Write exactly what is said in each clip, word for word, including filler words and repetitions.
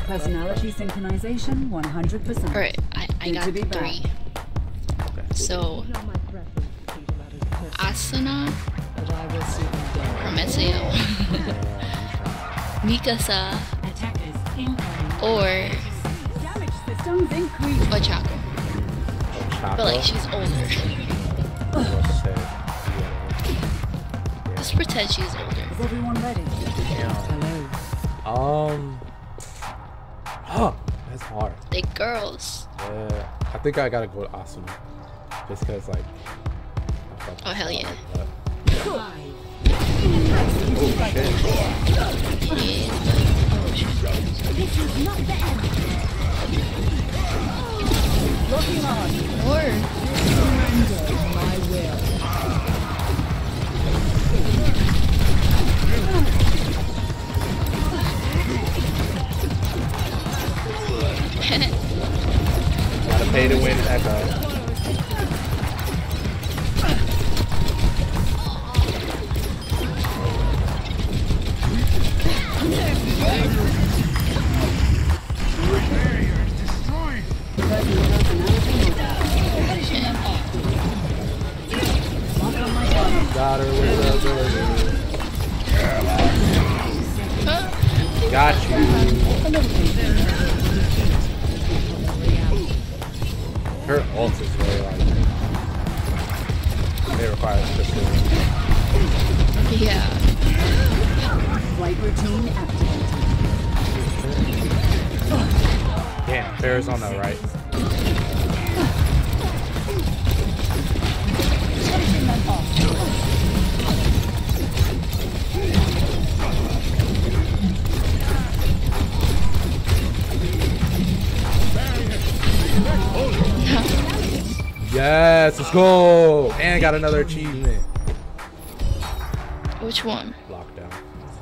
Personality synchronization one hundred percent. Alright, I, I got three. Okay. So, Asuna, Prometeo, Mikasa, or Ochako. But like, she's older. Just pretend she's older. Is everyone ready? Um. Huh. That's hard. They girls. Yeah. I think I gotta go to Asuna. Just cause like. Oh hell yeah. Like that. Five. Oh shit. This is not the end. Looking on. Or Surrender my will. Gotta pay to win Echo. Got her with a Got you. Her ult is really like they require specific. yeah. Flight routine activated. Damn, Farrah's on the right. Yes, let's go! And I got another achievement. Which one? Lockdown.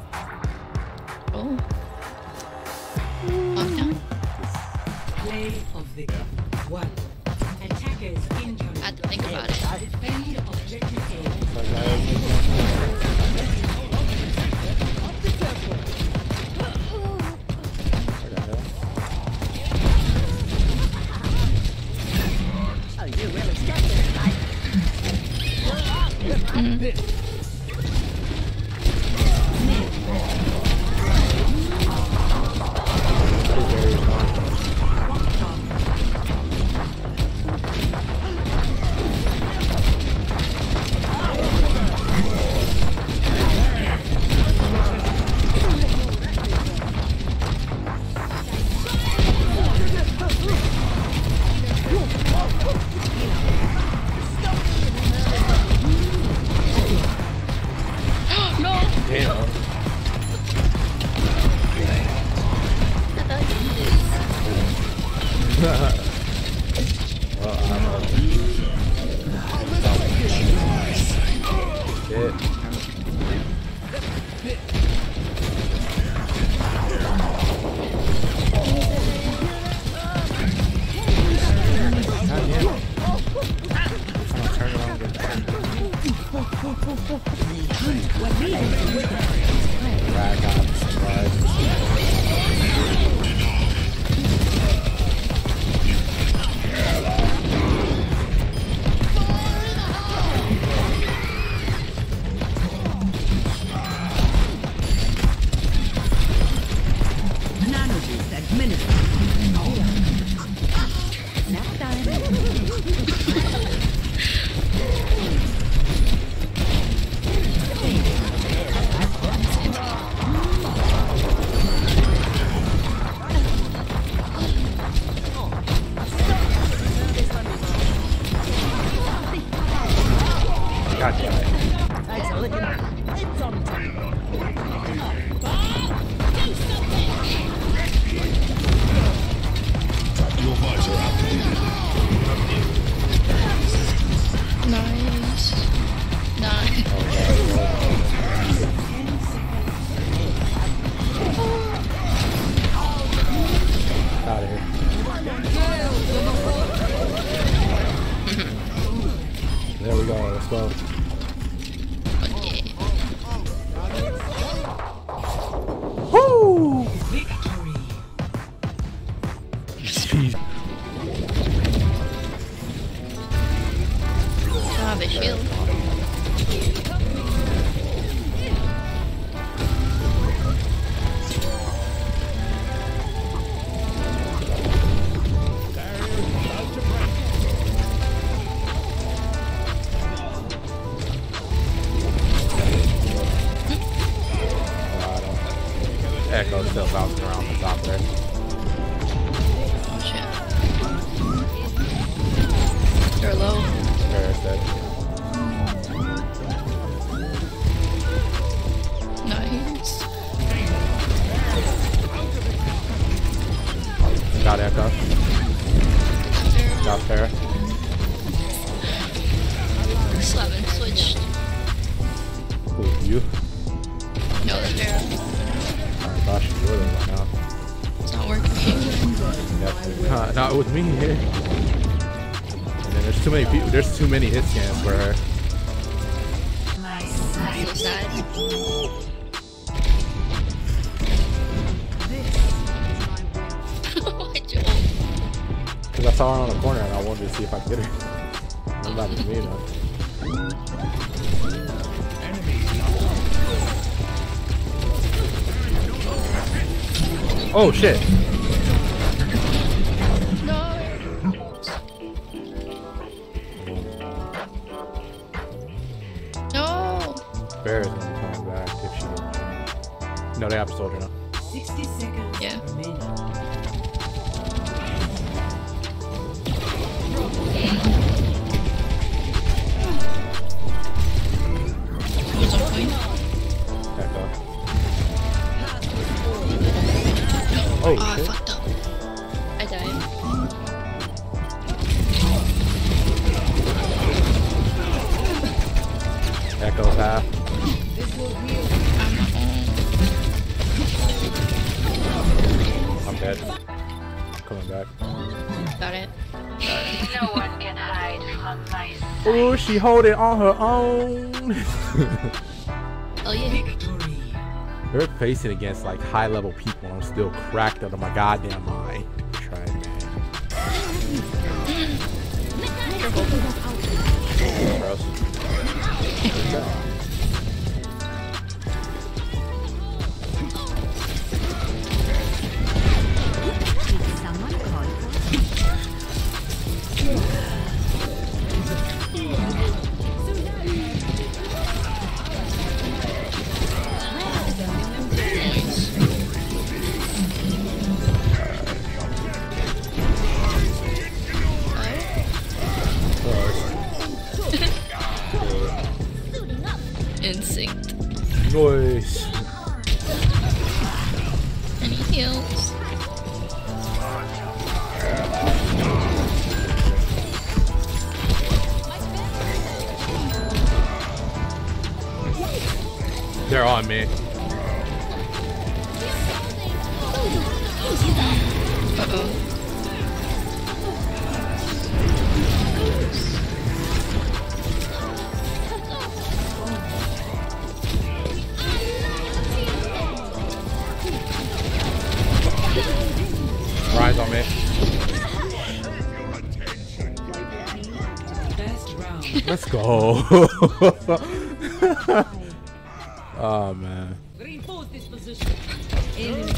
Oh. Lockdown? Play of victim. One. Attackers injured. I have to think about it. Defend objective A. shield. Echo still bouncing around the top there. Oh shit. They're low. Paris dead. Nice. Got Echo. Got Paris. Slaven switched. Who, you? No, the Pharaoh. I thought you were right now. It's not working. Yep. Uh, not with me here. And then there's too many people. There's too many hit scans for her. So sad. Why'd you ult? Because I saw her on the corner and I wanted to see if I could get her. I'm not with me though. Oh shit! No. No. Bear is gonna be coming back if she. No, they have a soldier now. sixty seconds Yeah. remaining. Who's on point? Echo. Oh, Oh I shit! fucked up. I died. Echo's half. I'm I'm dead. Coming back. Got it. No one can hide from my sight. Oh, she hold it on her own. Oh yeah. Victory. They're facing against like high level people and I'm still cracked out of my goddamn mind. Try it, man. Gross. Instinct. Nice. And he heals. They're on me. Uh-oh. Rise on me. Best round. Let's go. Oh man. Reinforce this position. Enemy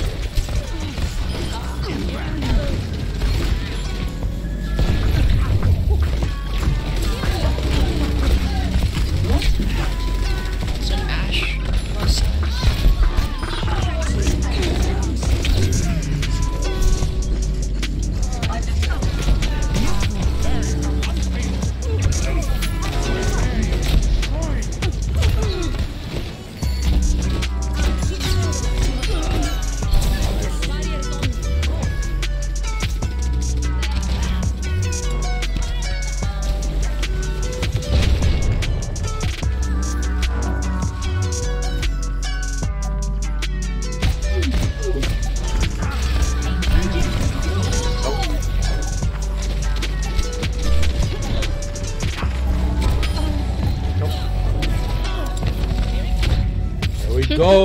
It's an Ash. Plus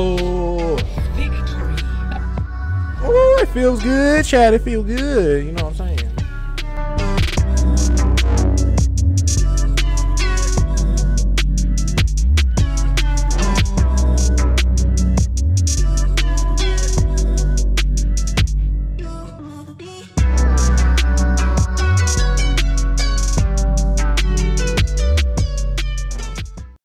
Go. victory. Oh, it feels good, Chad. It feels good. You know what